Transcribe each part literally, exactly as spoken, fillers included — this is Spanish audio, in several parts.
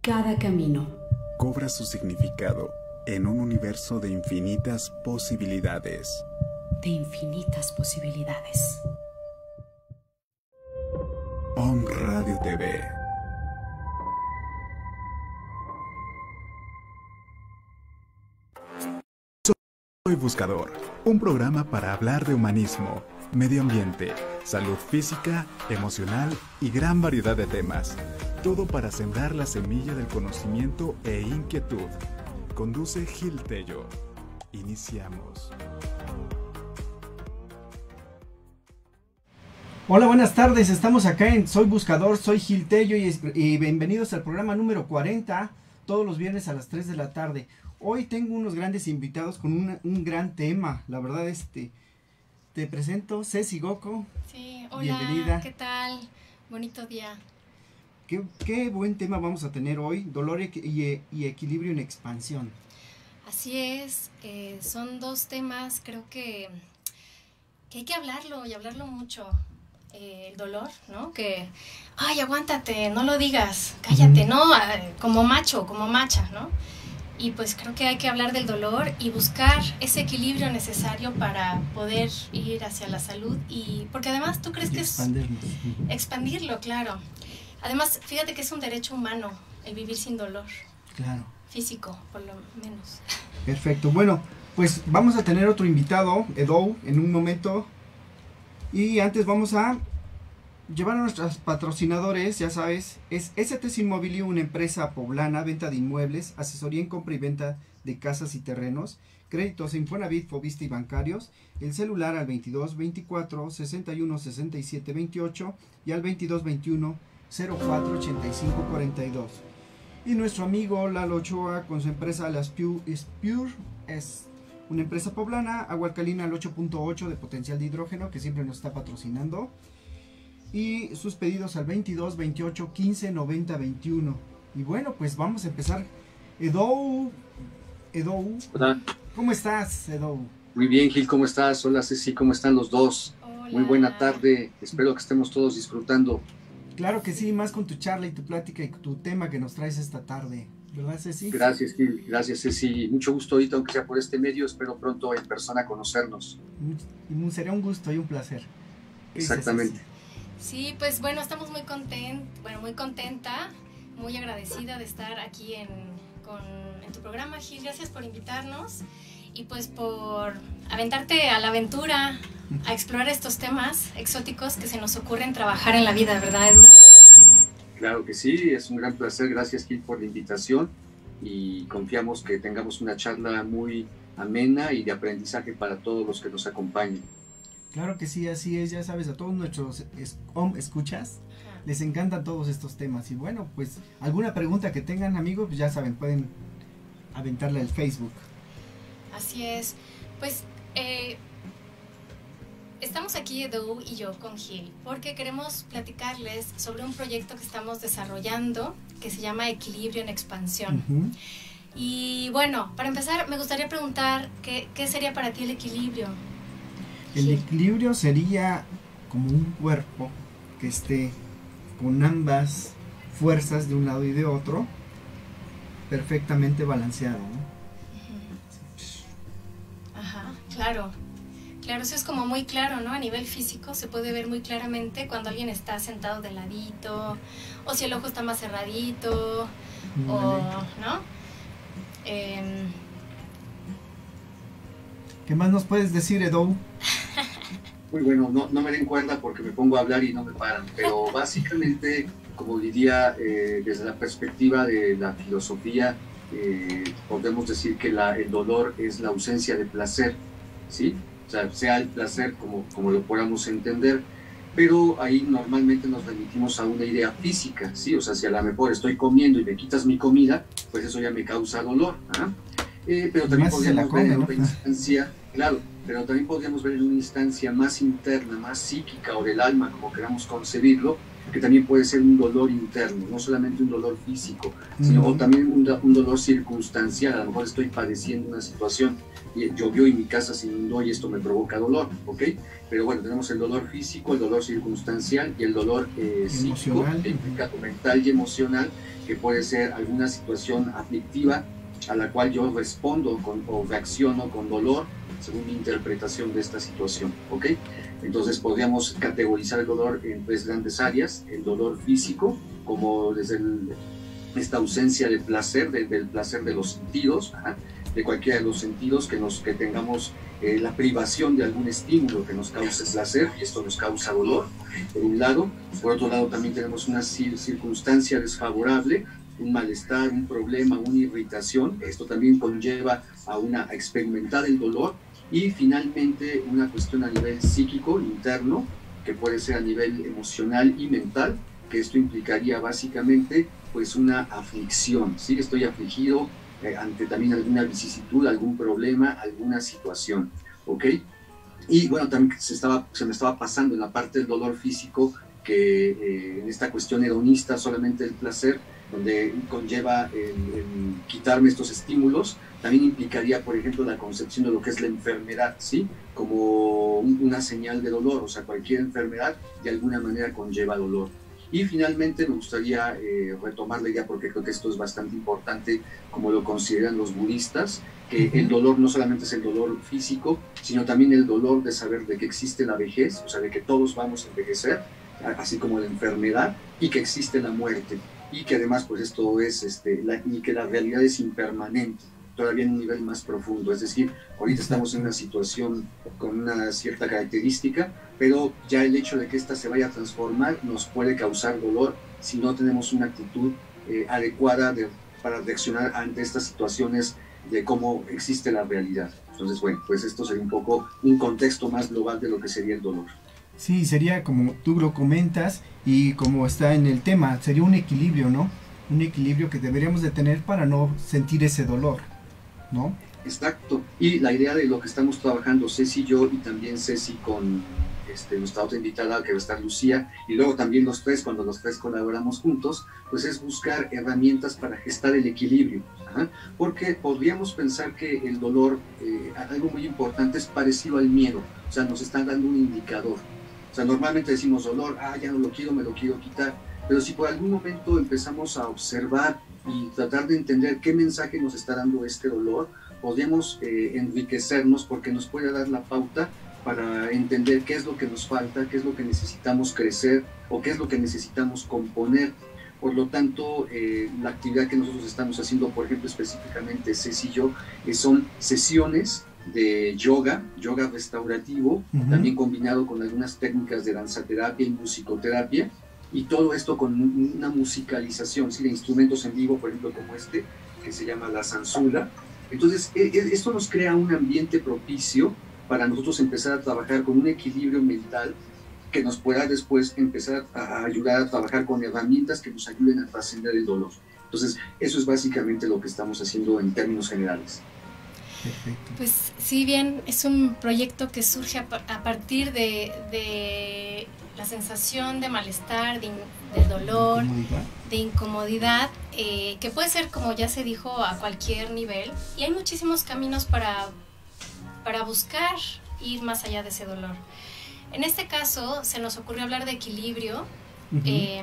Cada camino cobra su significado en un universo de infinitas posibilidades. De infinitas posibilidades. Om Radio T V. Soy Buscador, un programa para hablar de humanismo, medio ambiente, salud física, emocional y gran variedad de temas. Todo para sembrar la semilla del conocimiento e inquietud. Conduce Gil Tello. Iniciamos. Hola, buenas tardes. Estamos acá en Soy Buscador, soy Gil Tello y, y bienvenidos al programa número cuarenta, todos los viernes a las tres de la tarde. Hoy tengo unos grandes invitados con una, un gran tema. La verdad, este, te presento Ceci Goko. Sí, hola, bienvenida. ¿Qué tal? Bonito día. Qué, qué buen tema vamos a tener hoy, dolor y, y, y equilibrio en expansión. Así es, eh, son dos temas, creo que, que hay que hablarlo y hablarlo mucho. Eh, el dolor, ¿no? Que, ay, aguántate, no lo digas, cállate, uh-huh. ¿no? Como macho, como macha, ¿no? Y pues creo que hay que hablar del dolor y buscar ese equilibrio necesario para poder ir hacia la salud. Y porque además tú crees y que expandirlo. es uh-huh. expandirlo, claro. Además, fíjate que es un derecho humano el vivir sin dolor. Claro. Físico, por lo menos. Perfecto. Bueno, pues vamos a tener otro invitado, Edou, en un momento. Y antes vamos a llevar a nuestros patrocinadores, ya sabes, es S T S Inmobiliario, una empresa poblana, venta de inmuebles, asesoría en compra y venta de casas y terrenos, créditos Infonavit, Fovista y bancarios, el celular al veintidós veinticuatro sesenta y uno sesenta y siete veintiocho y al veintidós veintiuno cero cuatro ochenta y cinco cuarenta y dos. Y nuestro amigo Lalo Ochoa con su empresa Las Pure, es Pure, es una empresa poblana, agua alcalina al ocho punto ocho de potencial de hidrógeno, que siempre nos está patrocinando. Y sus pedidos al veintidós veintiocho quince noventa veintiuno. Y bueno, pues vamos a empezar. Edou, Edou. Hola. ¿Cómo estás, Edou? Muy bien, Gil, ¿cómo estás? Hola, Ceci, ¿cómo están los dos? Hola. Muy buena tarde, espero que estemos todos disfrutando. Claro que sí, más con tu charla y tu plática y tu tema que nos traes esta tarde, ¿verdad, Ceci? Gracias, Gil, gracias, Ceci. Mucho gusto ahorita, aunque sea por este medio, espero pronto en persona conocernos. Y sería un gusto y un placer. Exactamente. Dices, sí, pues bueno, estamos muy content, bueno, muy contenta, muy agradecida de estar aquí en, con, en tu programa, Gil. Gracias por invitarnos y pues por aventarte a la aventura, a explorar estos temas exóticos que se nos ocurren trabajar en la vida, ¿verdad, Edu? Claro que sí, es un gran placer. Gracias, Gil, por la invitación y confiamos que tengamos una charla muy amena y de aprendizaje para todos los que nos acompañen. Claro que sí, así es, ya sabes, a todos nuestros es, um, escuchas, ajá, les encantan todos estos temas. Y bueno, pues alguna pregunta que tengan, amigos, pues ya saben, pueden aventarle al Facebook. Así es, pues eh, estamos aquí Edu y yo con Gil porque queremos platicarles sobre un proyecto que estamos desarrollando que se llama Equilibrio en Expansión. Uh-huh. Y bueno, para empezar me gustaría preguntar, ¿qué, qué sería para ti el equilibrio? El equilibrio sería como un cuerpo que esté con ambas fuerzas de un lado y de otro perfectamente balanceado, ¿no? Ajá, claro. Claro, eso es como muy claro, ¿no? A nivel físico se puede ver muy claramente cuando alguien está sentado de ladito, o si el ojo está más cerradito, mm, o, ¿no? Eh, ¿Qué más nos puedes decir, Edou? Muy bueno, no, no me den cuerda porque me pongo a hablar y no me paran, pero básicamente, como diría, eh, desde la perspectiva de la filosofía, eh, podemos decir que la, el dolor es la ausencia de placer, ¿sí? O sea, sea el placer como, como lo podamos entender, pero ahí normalmente nos remitimos a una idea física, ¿sí? O sea, si a lo mejor estoy comiendo y me quitas mi comida, pues eso ya me causa dolor, ¿ah? Eh, pero también podríamos come, ver en ¿no? una instancia, claro, pero también podríamos ver en una instancia más interna, más psíquica o del alma, como queramos concebirlo, que también puede ser un dolor interno, no solamente un dolor físico, sino uh-huh. o también un, un dolor circunstancial. A lo mejor estoy padeciendo una situación, y llovió y mi casa se inundó y esto me provoca dolor, ¿ok? Pero bueno, tenemos el dolor físico, el dolor circunstancial y el dolor eh, psíquico, que implica mental y emocional, que puede ser alguna situación aflictiva a la cual yo respondo con, o reacciono con dolor según mi interpretación de esta situación, ¿ok? Entonces podríamos categorizar el dolor en tres grandes áreas: el dolor físico, como desde el, esta ausencia de placer, de, del placer de los sentidos, ¿ajá? de cualquiera de los sentidos, que, nos, que tengamos eh, la privación de algún estímulo que nos cause placer, y esto nos causa dolor, por un lado. Por otro lado, también tenemos una circunstancia desfavorable, un malestar, un problema, una irritación. Esto también conlleva a, una, a experimentar el dolor. Y finalmente una cuestión a nivel psíquico, interno, que puede ser a nivel emocional y mental, que esto implicaría básicamente pues una aflicción, ¿sí? Estoy afligido eh, ante también alguna vicisitud, algún problema, alguna situación, ¿ok? Y bueno, también se, estaba, se me estaba pasando en la parte del dolor físico, que eh, en esta cuestión hedonista, solamente el placer, donde conlleva el, el quitarme estos estímulos, también implicaría, por ejemplo, la concepción de lo que es la enfermedad, ¿sí? Como un, una señal de dolor, o sea, cualquier enfermedad de alguna manera conlleva dolor. Y finalmente me gustaría eh, retomar la idea, porque creo que esto es bastante importante, como lo consideran los budistas, que el dolor no solamente es el dolor físico, sino también el dolor de saber de que existe la vejez, o sea, de que todos vamos a envejecer, así como la enfermedad, y que existe la muerte, y que además pues esto es, este, la, y que la realidad es impermanente, todavía en un nivel más profundo. Es decir, ahorita estamos en una situación con una cierta característica, pero ya el hecho de que ésta se vaya a transformar nos puede causar dolor si no tenemos una actitud eh, adecuada de, para reaccionar ante estas situaciones de cómo existe la realidad. Entonces, bueno, pues esto sería un poco un contexto más global de lo que sería el dolor. Sí, sería como tú lo comentas y como está en el tema, sería un equilibrio, ¿no? Un equilibrio que deberíamos de tener para no sentir ese dolor, ¿no? Exacto. Y la idea de lo que estamos trabajando, Ceci y yo, y también Ceci con este, nuestra otra invitada, que va a estar Lucía, y luego también los tres, cuando los tres colaboramos juntos, pues es buscar herramientas para gestar el equilibrio. Ajá. Porque podríamos pensar que el dolor, eh, algo muy importante, es parecido al miedo, o sea, nos están dando un indicador. O sea, normalmente decimos dolor, ah, ya no lo quiero, me lo quiero quitar, pero si por algún momento empezamos a observar y tratar de entender qué mensaje nos está dando este dolor, podemos eh, enriquecernos, porque nos puede dar la pauta para entender qué es lo que nos falta, qué es lo que necesitamos crecer o qué es lo que necesitamos componer. Por lo tanto, eh, la actividad que nosotros estamos haciendo, por ejemplo, específicamente Ceci y yo, eh, son sesiones de yoga, yoga restaurativo, uh-huh. también combinado con algunas técnicas de danzaterapia y musicoterapia, y todo esto con una musicalización, ¿sí? de instrumentos en vivo, por ejemplo, como este, que se llama la zanzula. Entonces, esto nos crea un ambiente propicio para nosotros empezar a trabajar con un equilibrio mental que nos pueda después empezar a ayudar a trabajar con herramientas que nos ayuden a trascender el dolor. Entonces, eso es básicamente lo que estamos haciendo en términos generales. Perfecto. Pues sí, bien, es un proyecto que surge a, a partir de, de la sensación de malestar, de, de dolor, incomodidad. de incomodidad, eh, que puede ser, como ya se dijo, a cualquier nivel, y hay muchísimos caminos para, para buscar ir más allá de ese dolor. En este caso, se nos ocurrió hablar de equilibrio. Uh-huh. eh,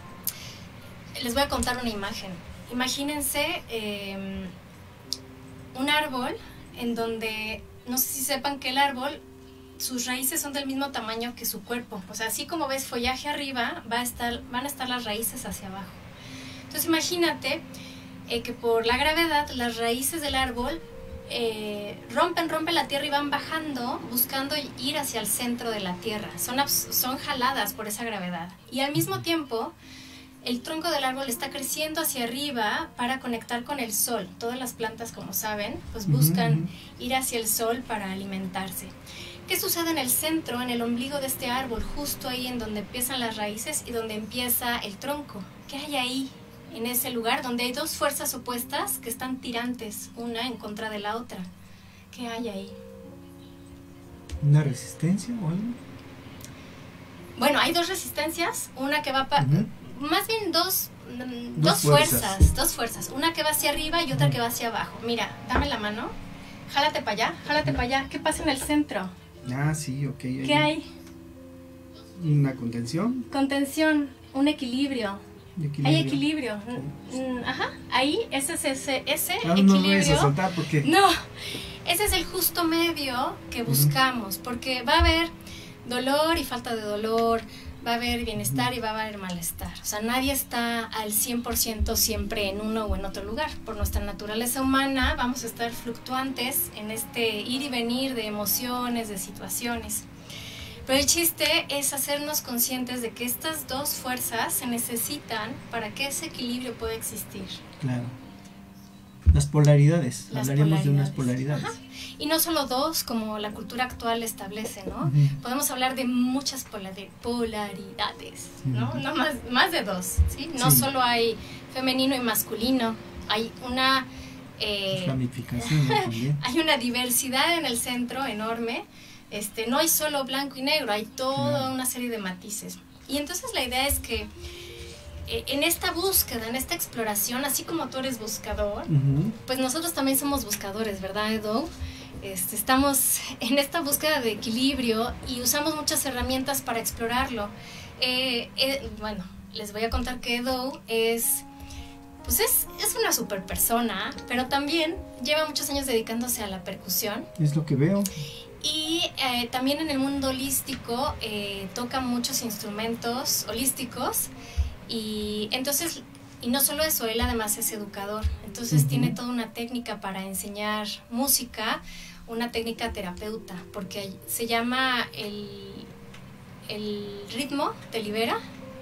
les voy a contar una imagen. Imagínense eh, un árbol en donde, no sé si sepan que el árbol, sus raíces son del mismo tamaño que su cuerpo. O sea, así como ves follaje arriba, va a estar, van a estar las raíces hacia abajo. Entonces imagínate eh, que por la gravedad las raíces del árbol eh, rompen, rompen la tierra y van bajando, buscando ir hacia el centro de la tierra. Son, son jaladas por esa gravedad. Y al mismo tiempo, el tronco del árbol está creciendo hacia arriba para conectar con el sol. Todas las plantas, como saben, pues buscan uh-huh. ir hacia el sol para alimentarse. ¿Qué sucede en el centro, en el ombligo de este árbol, justo ahí en donde empiezan las raíces y donde empieza el tronco? ¿Qué hay ahí, en ese lugar, donde hay dos fuerzas opuestas que están tirantes, una en contra de la otra? ¿Qué hay ahí? ¿Una resistencia o algo? Bueno, hay dos resistencias, una que va para... Uh-huh. Más bien dos, dos, dos fuerzas. fuerzas, dos fuerzas, una que va hacia arriba y otra uh-huh. que va hacia abajo. Mira, dame la mano, jálate para allá, jálate para allá. ¿Qué pasa en el centro? Ah, sí, ok. ¿Qué hay? Una contención. Contención, un equilibrio. Equilibrio. Hay equilibrio. Mm, ajá, ahí, ese es ese, ese Ah, equilibrio. no lo vayas a soltar porque... No, ese es el justo medio que buscamos, uh-huh. porque va a haber dolor y falta de dolor, va a haber bienestar uh-huh. y va a haber malestar. O sea, nadie está al cien por ciento siempre en uno o en otro lugar. Por nuestra naturaleza humana vamos a estar fluctuantes en este ir y venir de emociones, de situaciones. Pero el chiste es hacernos conscientes de que estas dos fuerzas se necesitan para que ese equilibrio pueda existir. Claro. Las polaridades, Las hablaríamos polaridades. de unas polaridades. Ajá. Y no solo dos, como la cultura actual establece, ¿no? Uh-huh. Podemos hablar de muchas polar- polaridades, ¿no? Uh-huh. No más, más de dos, ¿sí? No Sí. solo hay femenino y masculino, hay una... Eh, ramificación, ¿no? También. hay una diversidad en el centro enorme. Este, no hay solo blanco y negro, hay toda claro. una serie de matices. Y entonces la idea es que eh, en esta búsqueda, en esta exploración, así como tú eres buscador, uh-huh. pues nosotros también somos buscadores, ¿verdad, Edo? Este, estamos en esta búsqueda de equilibrio y usamos muchas herramientas para explorarlo. Eh, eh, bueno, les voy a contar que Edo es... Pues es, es una super persona, pero también lleva muchos años dedicándose a la percusión. Es lo que veo. Y eh, también en el mundo holístico eh, toca muchos instrumentos holísticos y entonces, y no solo eso, él además es educador, entonces uh-huh. tiene toda una técnica para enseñar música, una técnica terapeuta, porque se llama el, el ritmo te libera.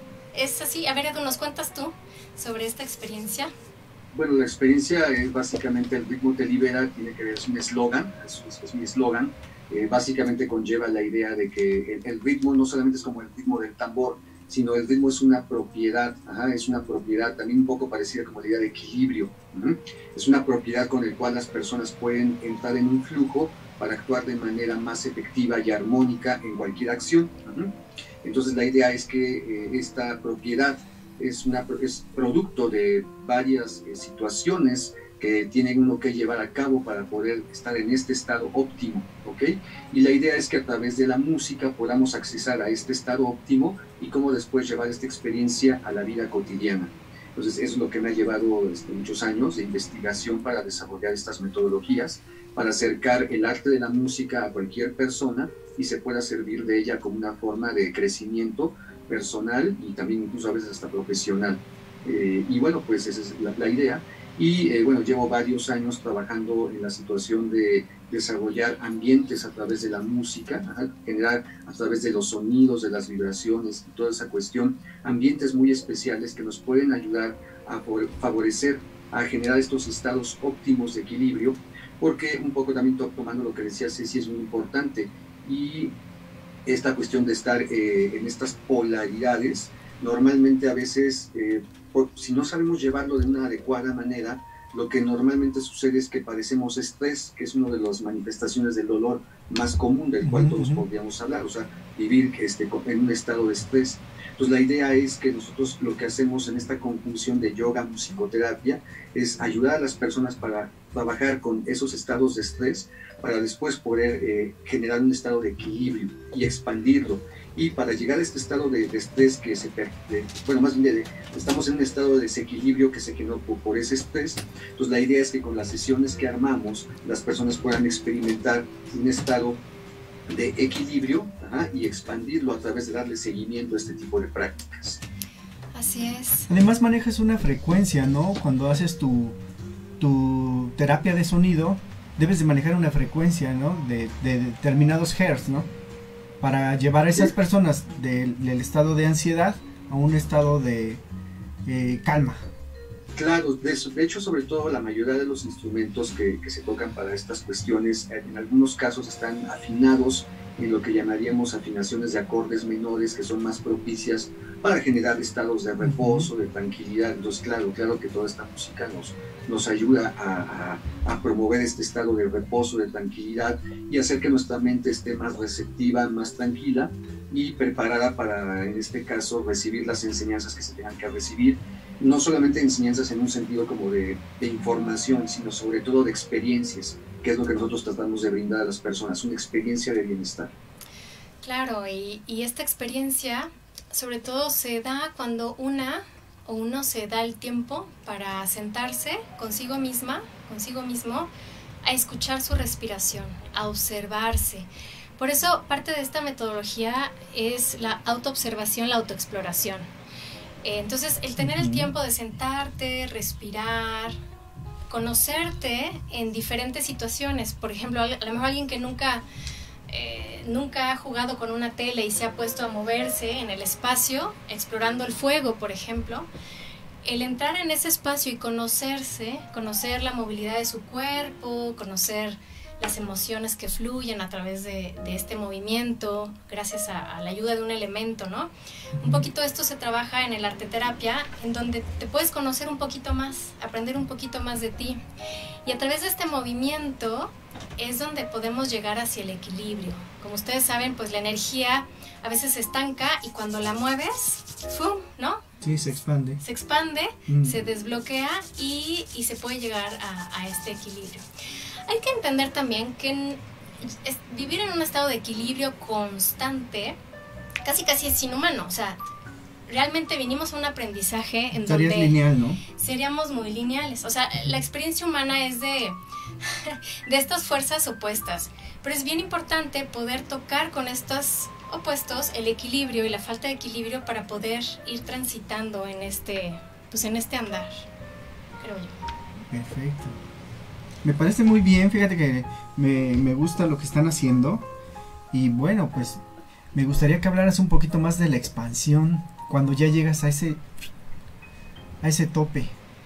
Es así, a ver, Edu, ¿nos cuentas tú sobre esta experiencia? Bueno, la experiencia es básicamente el ritmo te libera, tiene que ver, es un eslogan, es, es, es un eslogan. Eh, básicamente conlleva la idea de que el, el ritmo no solamente es como el ritmo del tambor, sino el ritmo es una propiedad, ajá, es una propiedad también un poco parecida como la idea de equilibrio. Uh-huh. Es una propiedad con la cual las personas pueden entrar en un flujo para actuar de manera más efectiva y armónica en cualquier acción. Uh-huh. Entonces la idea es que eh, esta propiedad es, una, es producto de varias eh, situaciones que tiene uno que llevar a cabo para poder estar en este estado óptimo, ¿ok? Y la idea es que a través de la música podamos accesar a este estado óptimo y cómo después llevar esta experiencia a la vida cotidiana. Entonces, eso es lo que me ha llevado este, muchos años de investigación para desarrollar estas metodologías, para acercar el arte de la música a cualquier persona y se pueda servir de ella como una forma de crecimiento personal y también incluso a veces hasta profesional. Eh, y bueno, pues esa es la, la idea. Y eh, bueno, llevo varios años trabajando en la situación de desarrollar ambientes a través de la música, ¿ajá? Generar a través de los sonidos, de las vibraciones y toda esa cuestión, ambientes muy especiales que nos pueden ayudar a favorecer, a generar estos estados óptimos de equilibrio, porque un poco también tomando lo que decía Ceci es muy importante, y esta cuestión de estar eh, en estas polaridades, normalmente a veces... Eh, Por, si no sabemos llevarlo de una adecuada manera, lo que normalmente sucede es que padecemos estrés, que es una de las manifestaciones del dolor más común del cual todos uh-huh. podríamos hablar, o sea, vivir este, en un estado de estrés. Entonces la idea es que nosotros lo que hacemos en esta conjunción de yoga, musicoterapia, es ayudar a las personas para trabajar con esos estados de estrés, para después poder eh, generar un estado de equilibrio y expandirlo. Y para llegar a este estado de, de estrés que se, de, bueno, más bien de, de, estamos en un estado de desequilibrio que se generó por, por ese estrés. Entonces la idea es que con las sesiones que armamos, las personas puedan experimentar un estado de equilibrio, ajá, y expandirlo a través de darle seguimiento a este tipo de prácticas. Así es. Además manejas una frecuencia, ¿no? Cuando haces tu, tu terapia de sonido, debes de manejar una frecuencia, ¿no? De, de determinados hertz, ¿no? Para llevar a esas personas del, del estado de ansiedad a un estado de eh, calma. Claro, de, eso, de hecho, sobre todo la mayoría de los instrumentos que, que se tocan para estas cuestiones, en algunos casos están afinados en lo que llamaríamos afinaciones de acordes menores, que son más propicias para generar estados de reposo, de tranquilidad. Entonces, claro, claro que toda esta música nos, nos ayuda a, a, a promover este estado de reposo, de tranquilidad y hacer que nuestra mente esté más receptiva, más tranquila, y preparada para, en este caso, recibir las enseñanzas que se tengan que recibir, no solamente enseñanzas en un sentido como de, de información, sino sobre todo de experiencias, que es lo que nosotros tratamos de brindar a las personas, una experiencia de bienestar. Claro, y, y esta experiencia sobre todo se da cuando una o uno se da el tiempo para sentarse consigo misma, consigo mismo, a escuchar su respiración, a observarse. Por eso parte de esta metodología es la autoobservación, la autoexploración. Eh, entonces el tener el tiempo de sentarte, respirar, conocerte en diferentes situaciones. Por ejemplo, a lo mejor alguien que nunca, eh, nunca ha jugado con una tele y se ha puesto a moverse en el espacio, explorando el fuego, por ejemplo. El entrar en ese espacio y conocerse, conocer la movilidad de su cuerpo, conocer las emociones que fluyen a través de, de este movimiento, gracias a, a la ayuda de un elemento, ¿no? Un poquito esto se trabaja en el arteterapia, en donde te puedes conocer un poquito más, aprender un poquito más de ti. Y a través de este movimiento es donde podemos llegar hacia el equilibrio. Como ustedes saben, pues la energía a veces se estanca y cuando la mueves, ¡fum!, ¿no? Sí, se expande. Se expande, mm. se desbloquea y, y se puede llegar a, a este equilibrio. Hay que entender también que en, es, vivir en un estado de equilibrio constante casi casi es inhumano. O sea, realmente vinimos a un aprendizaje en Estarías donde lineal, ¿no? seríamos muy lineales. O sea, la experiencia humana es de, de estas fuerzas opuestas. Pero es bien importante poder tocar con estos opuestos el equilibrio y la falta de equilibrio para poder ir transitando en este, pues en este andar, creo yo. Perfecto. Me parece muy bien, fíjate que me, me gusta lo que están haciendo. Y bueno, pues me gustaría que hablaras un poquito más de la expansión cuando ya llegas a ese a ese tope.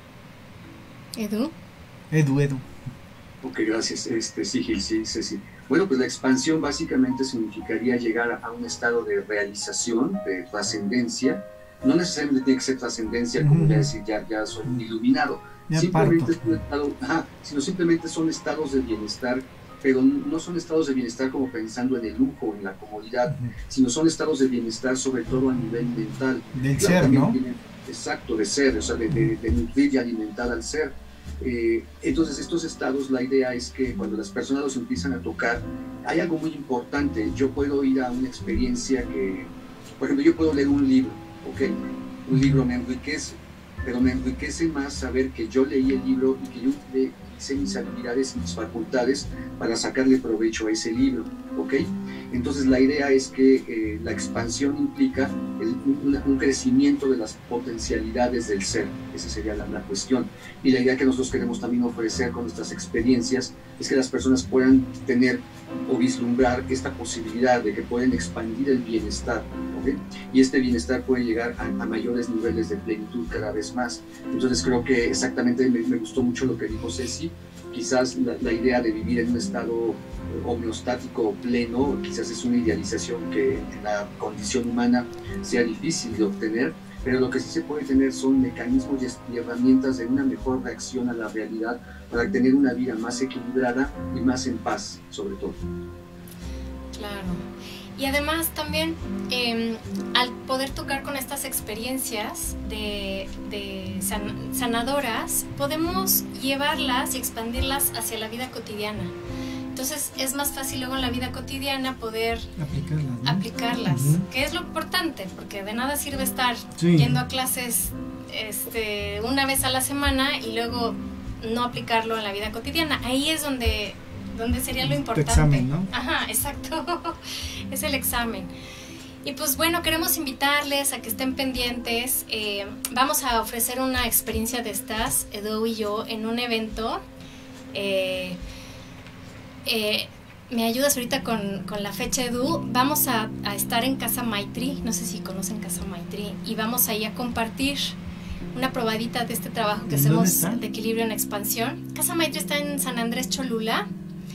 Edu. Edu, Edu. Ok, gracias. Este, sí, Gil, sí, sí, sí. Bueno, pues la expansión básicamente significaría llegar a un estado de realización, de trascendencia. No necesariamente tiene que ser trascendencia, como uh-huh. ya decir, ya, ya soy un iluminado. Ya simplemente parto. es un estado, ajá, sino simplemente son estados de bienestar, pero no son estados de bienestar como pensando en el lujo, en la comodidad, uh-huh. sino son estados de bienestar sobre todo a nivel mental. Del claro, ser, ¿no? Tienen, exacto, de ser, o sea, de, de, de nutrir y alimentar al ser. Eh, entonces estos estados, la idea es que cuando las personas los empiezan a tocar, hay algo muy importante. Yo puedo ir a una experiencia que, por ejemplo, yo puedo leer un libro, ¿ok? Un libro me enriquece, pero me enriquece más saber que yo leí el libro y que yo utilicé mis habilidades y mis facultades para sacarle provecho a ese libro, ¿ok? Entonces la idea es que eh, la expansión implica el, un, un crecimiento de las potencialidades del ser. Esa sería la, la cuestión. Y la idea que nosotros queremos también ofrecer con nuestras experiencias es que las personas puedan tener o vislumbrar esta posibilidad de que pueden expandir el bienestar, ¿okay? Y este bienestar puede llegar a, a mayores niveles de plenitud cada vez más. Entonces creo que exactamente me, me gustó mucho lo que dijo Ceci. Quizás la, la idea de vivir en un estado homeostático pleno, quizás es una idealización que en la condición humana sea difícil de obtener, pero lo que sí se puede tener son mecanismos y herramientas de una mejor reacción a la realidad para tener una vida más equilibrada y más en paz, sobre todo. Claro. Y además también eh, al poder tocar con estas experiencias de, de san, sanadoras, podemos llevarlas y expandirlas hacia la vida cotidiana. Entonces es más fácil luego en la vida cotidiana poder aplicarlas, ¿no? aplicarlas, uh-huh. que es lo importante, porque de nada sirve estar sí. yendo a clases este, una vez a la semana y luego no aplicarlo en la vida cotidiana. Ahí es donde, donde sería lo importante. Tu examen, ¿no? Ajá, exacto, es el examen. Y pues bueno, queremos invitarles a que estén pendientes. Eh, vamos a ofrecer una experiencia de estas, Edu y yo, en un evento. Eh, Eh, me ayudas ahorita con, con la fecha, Edu. Vamos a, a estar en Casa Maitri, no sé si conocen Casa Maitri, y vamos ahí a compartir una probadita de este trabajo que hacemos de equilibrio en expansión. Casa Maitri está en San Andrés Cholula,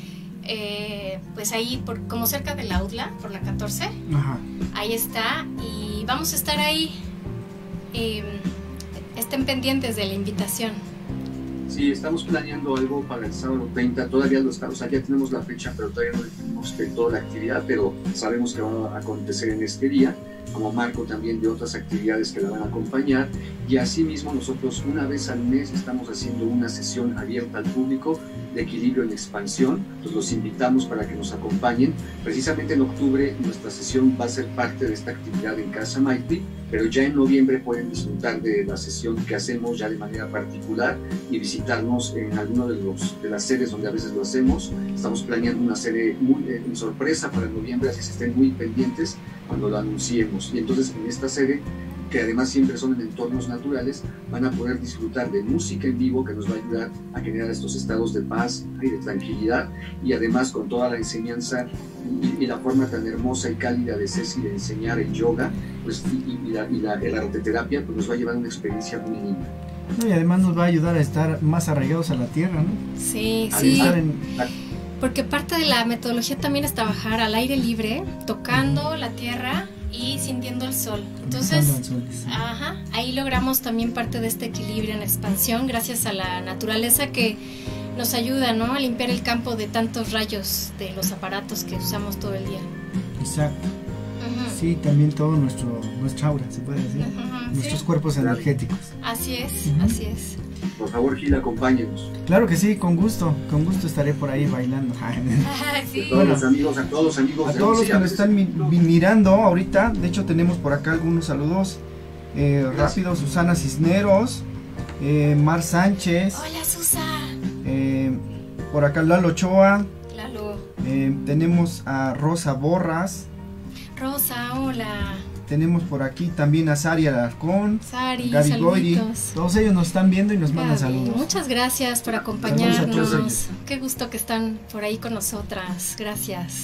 eh, pues ahí por, como cerca de la Autla, por la catorce. Ajá. Ahí está, y vamos a estar ahí. Eh, estén pendientes de la invitación. Sí, estamos planeando algo para el sábado treinta, todavía lo estamos, o sea, ya tenemos la fecha, pero todavía no definimos de toda la actividad, pero sabemos que va a acontecer en este día, como marco también de otras actividades que la van a acompañar, y asimismo nosotros una vez al mes estamos haciendo una sesión abierta al público de equilibrio en expansión, entonces los invitamos para que nos acompañen. Precisamente en octubre nuestra sesión va a ser parte de esta actividad en Casa Maitri, pero ya en noviembre pueden disfrutar de la sesión que hacemos ya de manera particular y visitarnos en alguno de, los, de las sedes donde a veces lo hacemos. Estamos planeando una serie muy eh, en sorpresa para noviembre, así que estén muy pendientes cuando lo anunciemos. Y entonces en esta serie, que además siempre son en entornos naturales, van a poder disfrutar de música en vivo que nos va a ayudar a generar estos estados de paz y de tranquilidad, y además con toda la enseñanza y, y la forma tan hermosa y cálida de Ceci de enseñar el yoga, pues, y, y, la, y la, la arteterapia, pues nos va a llevar a una experiencia muy linda. No, y además nos va a ayudar a estar más arraigados a la tierra, ¿no? Sí, A sí. estar en- Porque parte de la metodología también es trabajar al aire libre, tocando la tierra y sintiendo el sol. Entonces, Conectando al sol, sí. ajá, ahí logramos también parte de este equilibrio en expansión gracias a la naturaleza que nos ayuda, ¿no?, a limpiar el campo de tantos rayos de los aparatos que usamos todo el día. Exacto. Ujú. Sí, también todo nuestro, nuestra aura, se puede decir. Ujú, Nuestros sí. cuerpos energéticos. Así es, Ujú. así es. Por favor, Gil, acompáñenos. Claro que sí, con gusto. Con gusto estaré por ahí bailando. Ay, sí. A todos Bueno. los amigos, a todos los amigos. A de todos los Once, que a nos veces- están mi- mi- mirando ahorita, de hecho tenemos por acá algunos saludos eh, rápidos. Susana Cisneros, eh, Mar Sánchez, Hola, Susa. eh, por acá Lalo Ochoa, Lalo. eh, tenemos a Rosa Borras, Rosa, hola. tenemos por aquí también a Sari Alarcón, Sari, Gaby Goiri. saluditos. Todos ellos nos están viendo y nos mandan Gaby, saludos. muchas gracias por Saludos a todos acompañarnos. ellos. Qué gusto que están por ahí con nosotras. Gracias.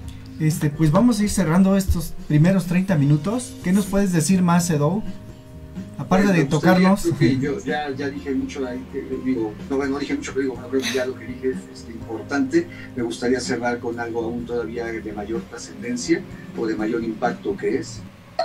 Este, pues vamos a ir cerrando estos primeros treinta minutos. ¿Qué nos puedes decir más, Edo? Aparte Bueno, de me gustaría, tocarnos. creo que yo ya, ya dije mucho, ahí, que, digo, no, bueno, no dije mucho, pero digo, bueno, creo que ya lo que dije es este, importante. Me gustaría cerrar con algo aún todavía de mayor trascendencia o de mayor impacto, que es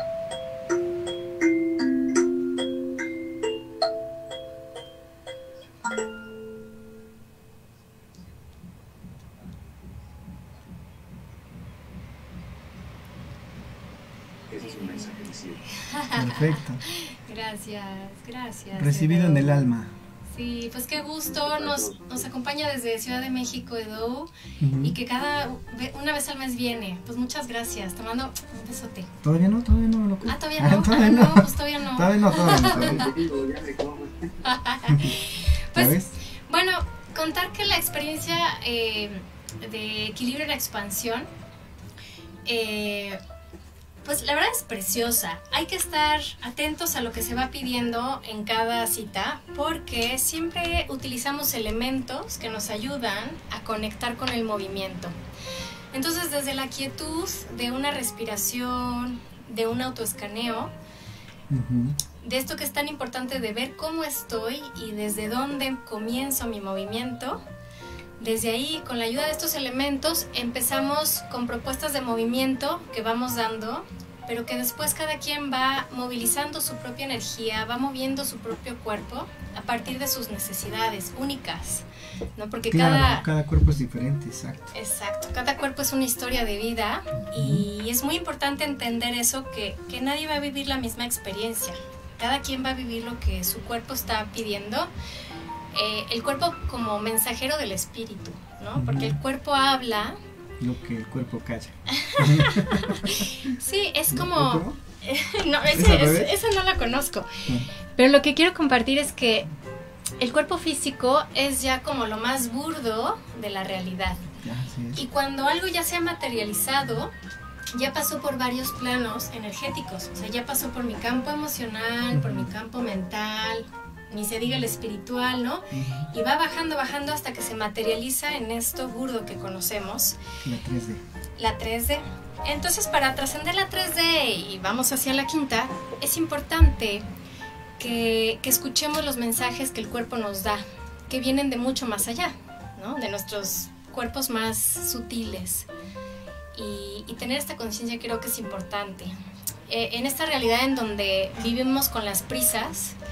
ese es un mensaje de cielo. Perfecto. Gracias, gracias. Recibido en el Edo. alma. Sí, pues qué gusto. Nos, nos acompaña desde Ciudad de México, Edo, Ujú. y que cada ve- una vez al mes viene. Pues muchas gracias. Te mando un besote. Todavía no, todavía no, loco. Ah, todavía no. todavía Ah, no. no, pues todavía no. Todavía no, todavía no, todavía no. Digo, ya de cómo. Pues, ¿Sabes? bueno, contar que la experiencia eh, de equilibrio en expansión, eh, pues la verdad es preciosa. Hay que estar atentos a lo que se va pidiendo en cada cita, porque siempre utilizamos elementos que nos ayudan a conectar con el movimiento. Entonces, desde la quietud de una respiración, de un autoescaneo, Ujú. de esto que es tan importante de ver cómo estoy y desde dónde comienzo mi movimiento. Desde ahí, con la ayuda de estos elementos, empezamos con propuestas de movimiento que vamos dando, pero que después cada quien va movilizando su propia energía, va moviendo su propio cuerpo a partir de sus necesidades únicas, ¿no? Porque Claro, cada... cada cuerpo es diferente, exacto. Exacto, cada cuerpo es una historia de vida y es muy importante entender eso, que, que nadie va a vivir la misma experiencia. Cada quien va a vivir lo que su cuerpo está pidiendo. Eh, el cuerpo como mensajero del espíritu, ¿no? Porque el cuerpo habla. Lo que el cuerpo calla. Sí, es ¿O como... cómo? No, ¿Es ese, al revés? es- esa no la conozco. No. Pero lo que quiero compartir es que el cuerpo físico es ya como lo más burdo de la realidad. Ya, así es. Y cuando algo ya se ha materializado, ya pasó por varios planos energéticos. O sea, ya pasó por mi campo emocional, por mi campo mental, ni se diga el espiritual, ¿no? Ujú. Y va bajando, bajando hasta que se materializa en esto burdo que conocemos, La tres D. la tres D. Entonces, para trascender la tres D y vamos hacia la quinta, es importante que, que escuchemos los mensajes que el cuerpo nos da, que vienen de mucho más allá, ¿no? De nuestros cuerpos más sutiles. Y, y tener esta conciencia creo que es importante. Eh, en esta realidad en donde vivimos con las prisas,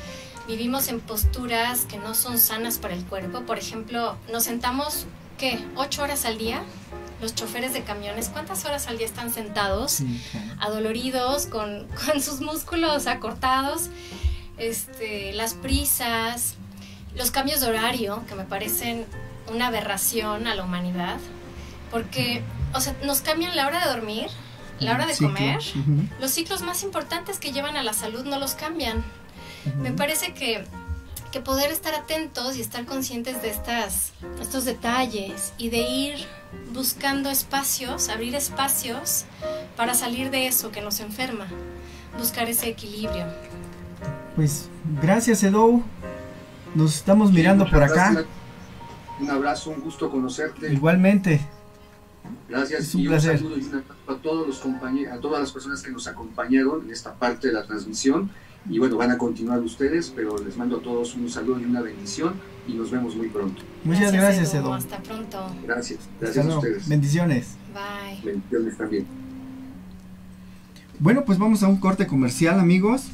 vivimos en posturas que no son sanas para el cuerpo. Por ejemplo, nos sentamos, ¿qué? ¿Ocho horas al día? Los choferes de camiones, ¿cuántas horas al día están sentados? Sí, claro. Adoloridos, con, con sus músculos acortados, este, las prisas, los cambios de horario, que me parecen una aberración a la humanidad, porque, o sea, nos cambian la hora de dormir, la hora de Ciclo. comer, Uh-huh. los ciclos más importantes que llevan a la salud no los cambian. Uh-huh. Me parece que, que poder estar atentos y estar conscientes de estas, estos detalles y de ir buscando espacios, abrir espacios para salir de eso que nos enferma, buscar ese equilibrio. Pues gracias, Edo. Nos estamos mirando por acá. Gracias. Un abrazo, un gusto conocerte. Igualmente. Gracias Es un y placer. un saludo y un abrazo a todos los compañeros, a todas las personas que nos acompañaron en esta parte de la transmisión. Y bueno, van a continuar ustedes, pero les mando a todos un saludo y una bendición y nos vemos muy pronto. Muchas gracias, Edu. Edo. Hasta pronto. Gracias, Hasta gracias a luego. ustedes. Bendiciones. Bye. Bendiciones también. Bueno, pues vamos a un corte comercial, amigos.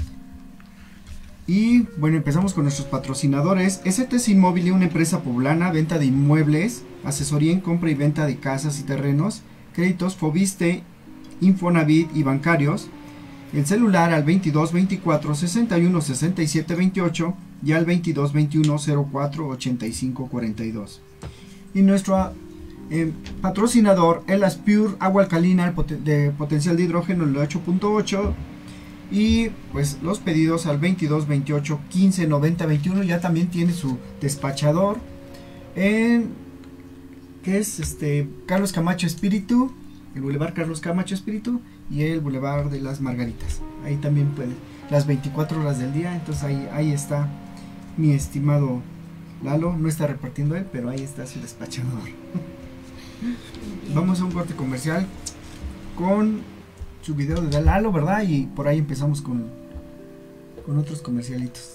Y bueno, empezamos con nuestros patrocinadores. S T S Inmóvil, una empresa poblana, venta de inmuebles, asesoría en compra y venta de casas y terrenos, créditos Fobiste, Infonavit y bancarios. El celular al veintidós veinticuatro sesenta y uno sesenta y siete veintiocho y al veintidós veintiuno cero cuatro ochenta y cinco cuarenta y dos. Y nuestro eh, patrocinador, Elas Pure, agua alcalina poten de potencial de hidrógeno el ocho punto ocho. Y pues los pedidos al veintidós veintiocho quince noventa veintiuno. Ya también tiene su despachador en que es este Carlos Camacho Espíritu, el Boulevard Carlos Camacho Espíritu y el Boulevard de las Margaritas. Ahí también puede, las veinticuatro horas del día. Entonces ahí, ahí está mi estimado Lalo. No está repartiendo él, pero ahí está su despachador. Vamos a un corte comercial con su video de Lalo, ¿verdad? Y por ahí empezamos con, con otros comercialitos.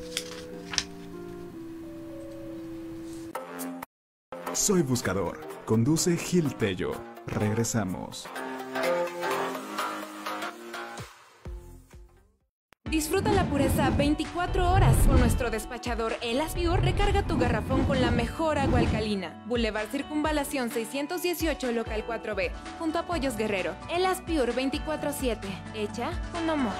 Soy Buscador. Conduce Gil Tello. Regresamos. Disfruta la pureza veinticuatro horas. Con nuestro despachador Elas Pure, recarga tu garrafón con la mejor agua alcalina. Boulevard Circunvalación seiscientos dieciocho, local cuatro B, junto a Pollos Guerrero. Elas Pure veinticuatro siete, hecha con amor.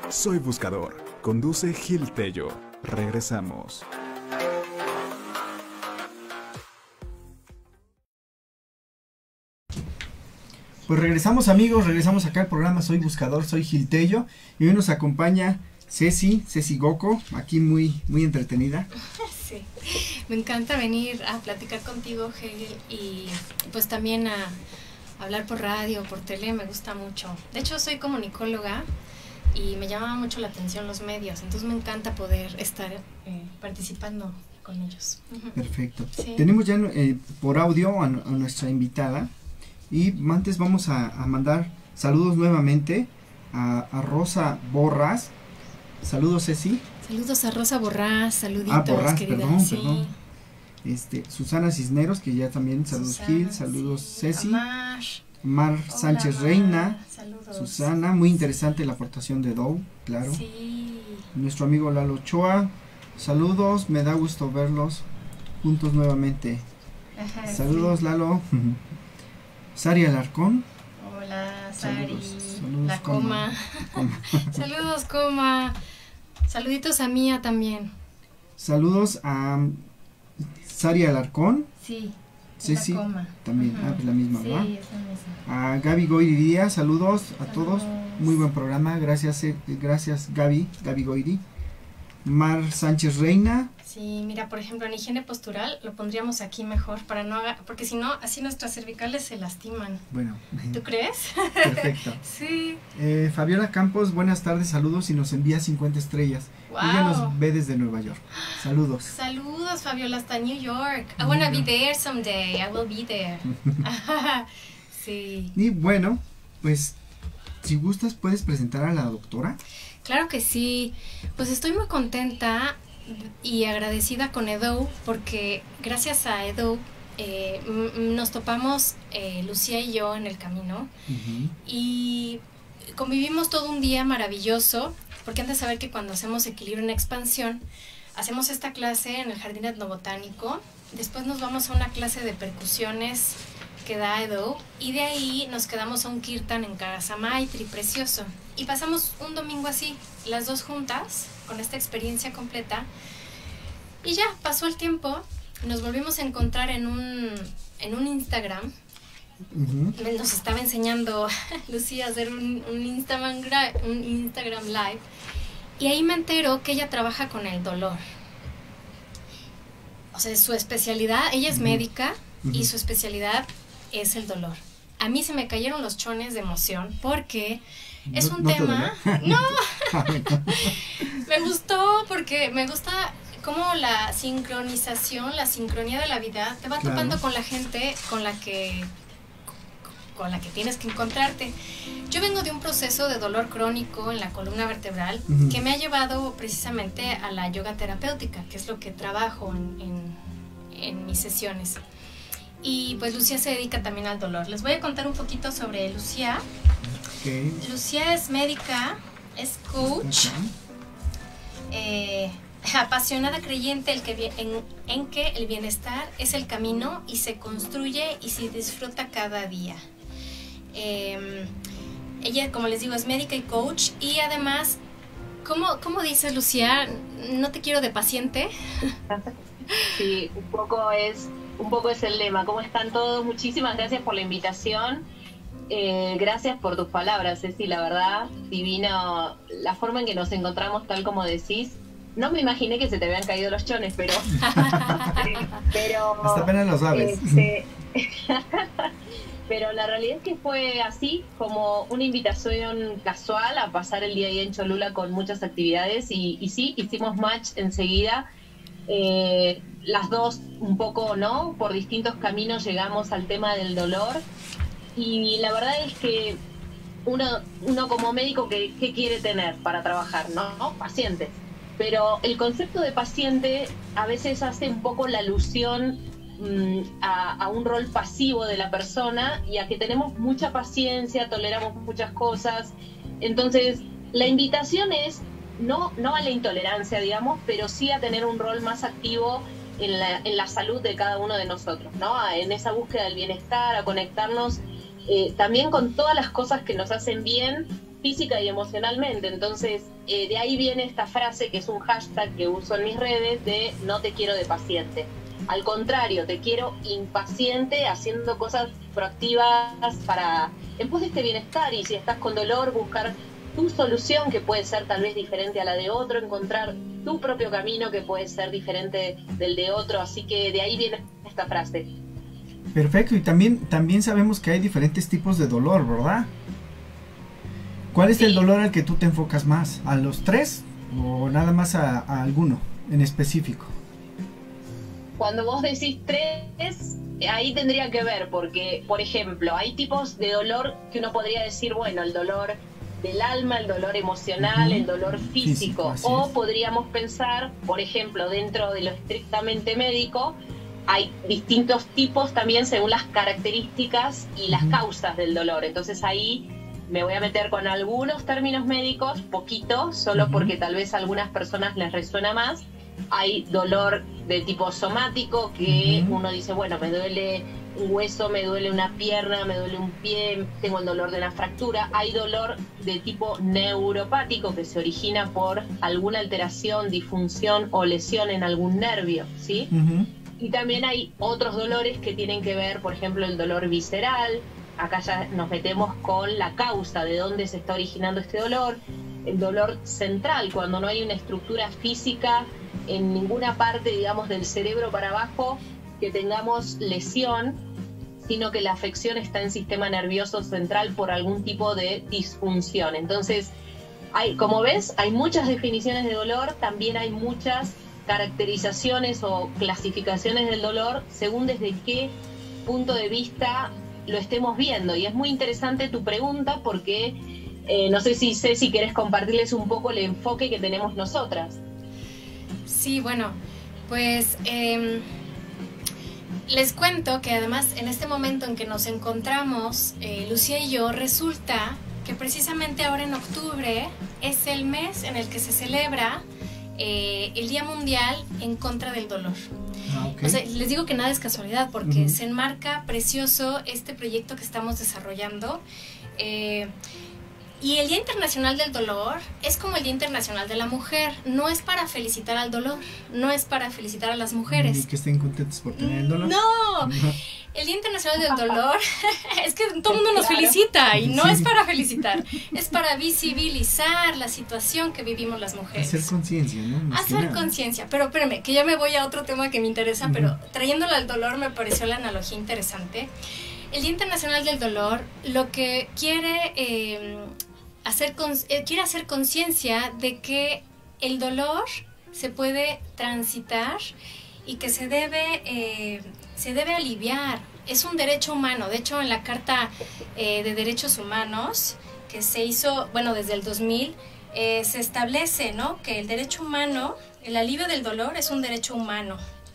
Soy Buscador. Conduce Gil Tello. Regresamos. Pues regresamos, amigos, regresamos acá al programa Soy Buscador, soy Gil Tello, y hoy nos acompaña Ceci, Ceci Goko, aquí muy, muy entretenida. Sí, me encanta venir a platicar contigo, Gil, y pues también a hablar por radio, por tele, me gusta mucho. De hecho, soy comunicóloga y me llama mucho la atención los medios, entonces me encanta poder estar eh, participando con ellos. Perfecto. Sí. Tenemos ya eh, por audio a, a nuestra invitada, y antes vamos a, a mandar saludos nuevamente a, a Rosa Borras. Saludos, Ceci. Saludos a Rosa Borrás, saluditos, Ah, Borrás, querida. perdón, Sí. perdón. Este, Susana Cisneros, que ya también, saludos Susana, Gil, saludos sí. Ceci. Amar. Mar Hola, Sánchez Mar. Reina. Saludos. Susana, muy interesante la aportación de Dow, claro. Sí. Nuestro amigo Lalo Ochoa, saludos, me da gusto verlos juntos nuevamente. Ajá, Saludos, sí. Lalo. Sari Alarcón. Hola, Sari. Saludos, saludos, La coma. Coma. Saludos, coma. Saluditos a Mía también. Saludos a um, Sari Alarcón. Sí. Ceci, La coma. también, Ujú. ah, pues la misma, Sí, ¿verdad? es la misma. A Gaby Goiri Díaz, saludos a Saludos. todos. Muy buen programa, gracias, eh, gracias Gaby, Gaby Goiri. Mar Sánchez Reina. Sí, mira, por ejemplo, en higiene postural lo pondríamos aquí mejor para no haga, porque si no, así nuestras cervicales se lastiman. Bueno, ¿Tú crees? perfecto. Sí. Eh, Fabiola Campos, buenas tardes, saludos, y nos envía cincuenta estrellas. Ella Wow. nos ve desde Nueva York. Saludos. Saludos, Fabiola, hasta New York. I wanna be there someday. I will be there. Sí. Y bueno, pues si gustas puedes presentar a la doctora. Claro que sí. Pues estoy muy contenta y agradecida con Edo porque gracias a Edo eh, m- nos topamos eh, Lucía y yo en el camino Uh-huh. y convivimos todo un día maravilloso porque han de saber que cuando hacemos equilibrio en expansión hacemos esta clase en el jardín etnobotánico, después nos vamos a una clase de percusiones que da Edo y de ahí nos quedamos a un kirtan en Casa Maitri, precioso, y pasamos un domingo así, las dos juntas, con esta experiencia completa, y ya pasó el tiempo, nos volvimos a encontrar en un, en un Instagram. Uh-huh. Nos estaba enseñando Lucía a hacer un, un, Instagram, un Instagram Live, y ahí me entero que ella trabaja con el dolor. O sea, su especialidad, ella es Uh-huh. médica, Uh-huh. y su especialidad es el dolor. A mí se me cayeron los chones de emoción porque es No- un no te tema... dolió. No, Ah, bueno. me gustó porque me gusta cómo la sincronización, la sincronía de la vida te va Claro. topando con la gente con la que con la que tienes que encontrarte. Yo vengo de un proceso de dolor crónico en la columna vertebral Ujú. que me ha llevado precisamente a la yoga terapéutica, que es lo que trabajo en, en, en mis sesiones. Y pues Lucía se dedica también al dolor. Les voy a contar un poquito sobre Lucía. Okay. Lucía es médica, es coach, Okay. eh, apasionada creyente el que, vi- en, en que el bienestar es el camino y se construye y se disfruta cada día. Eh, ella, como les digo, es médica y coach y además, ¿cómo, cómo dices, Lucía? No te quiero de paciente. Sí, un poco es, un poco es el lema. ¿Cómo están todos? Muchísimas gracias por la invitación. Eh, gracias por tus palabras, Ceci, la verdad, divino la forma en que nos encontramos, tal como decís. No me imaginé que se te habían caído los chones, pero... pero Hasta apenas lo sabes. este, pero la realidad es que fue así, como una invitación casual a pasar el día ahí en Cholula con muchas actividades y, y sí, hicimos match enseguida. Eh, las dos un poco, ¿no? Por distintos caminos llegamos al tema del dolor y la verdad es que uno, uno como médico, ¿qué, qué quiere tener para trabajar? ¿No? Pacientes. Pero el concepto de paciente a veces hace un poco la alusión mmm, a, a un rol pasivo de la persona y a que tenemos mucha paciencia, toleramos muchas cosas. Entonces, la invitación es no, no a la intolerancia, digamos, pero sí a tener un rol más activo en la, en la salud de cada uno de nosotros, ¿no? A, en esa búsqueda del bienestar, a conectarnos eh, también con todas las cosas que nos hacen bien física y emocionalmente. Entonces, eh, de ahí viene esta frase que es un hashtag que uso en mis redes de no te quiero de paciente. Al contrario, te quiero impaciente, haciendo cosas proactivas para en pos de este bienestar. Y si estás con dolor, buscar tu solución, que puede ser tal vez diferente a la de otro, encontrar tu propio camino, que puede ser diferente del de otro. Así que de ahí viene esta frase. Perfecto, y también, también sabemos que hay diferentes tipos de dolor, ¿verdad? ¿Cuál es sí. el dolor al que tú te enfocas más? ¿A los tres o nada más a, a alguno en específico? Cuando vos decís tres, ahí tendría que ver, porque, por ejemplo, hay tipos de dolor que uno podría decir, bueno, el dolor del alma, el dolor emocional, uh-huh. el dolor físico. físico o podríamos pensar, por ejemplo, dentro de lo estrictamente médico, hay distintos tipos también según las características y las uh-huh. causas del dolor. Entonces ahí me voy a meter con algunos términos médicos, poquito, solo uh-huh. porque tal vez a algunas personas les resuena más. Hay dolor de tipo somático, que uh-huh. uno dice, bueno, me duele un hueso, me duele una pierna, me duele un pie, tengo el dolor de una fractura. Hay dolor de tipo neuropático, que se origina por alguna alteración, disfunción o lesión en algún nervio, ¿sí? Uh-huh. Y también hay otros dolores que tienen que ver, por ejemplo, el dolor visceral. Acá ya nos metemos con la causa de dónde se está originando este dolor. El dolor central, cuando no hay una estructura física en ninguna parte, digamos, del cerebro para abajo, que tengamos lesión, sino que la afección está en sistema nervioso central por algún tipo de disfunción. Entonces, hay, como ves, hay muchas definiciones de dolor, también hay muchas caracterizaciones o clasificaciones del dolor según desde qué punto de vista lo estemos viendo. Y es muy interesante tu pregunta porque eh, no sé si Ceci querés compartirles un poco el enfoque que tenemos nosotras. Sí, bueno, pues eh, les cuento que además en este momento en que nos encontramos, eh, Lucía y yo, resulta que precisamente ahora en octubre es el mes en el que se celebra eh, el Día Mundial en contra del dolor. Ah, okay. O sea, les digo que nada es casualidad porque uh-huh. se enmarca precioso este proyecto que estamos desarrollando. Eh, Y el Día Internacional del Dolor es como el Día Internacional de la Mujer. No es para felicitar al dolor, no es para felicitar a las mujeres. ¿Y que estén contentos por tener el dolor? No, no. El Día Internacional del Dolor es que todo el mundo nos felicita y no sí. es para felicitar, es para visibilizar la situación que vivimos las mujeres. Hacer conciencia, ¿no? Más Hacer conciencia, pero espérame, que ya me voy a otro tema que me interesa, uh-huh. pero trayéndolo al dolor me pareció la analogía interesante. El Día Internacional del Dolor lo que quiere... Eh, Hacer con, eh, quiere hacer conciencia de que el dolor se puede transitar y que se debe, eh, se debe aliviar. Es un derecho humano. De hecho, en la Carta eh, de Derechos Humanos, que se hizo, bueno, desde el dos mil, eh, se establece, ¿no?, que el derecho humano, el alivio del dolor es un derecho humano.